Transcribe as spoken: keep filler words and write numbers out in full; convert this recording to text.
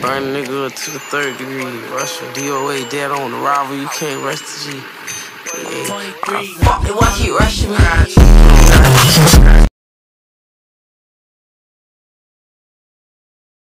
Burn a nigga to the third degree. Russian D O A, dead on the rival. You can't rush the G. Yeah, I fuck. Why keep rushing me?